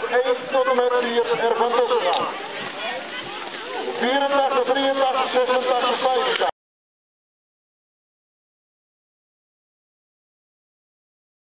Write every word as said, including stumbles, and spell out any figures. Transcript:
één tot en met vier er van tussen gaan. vierentachtig, drieëntachtig, zesentachtig, vijfentachtig.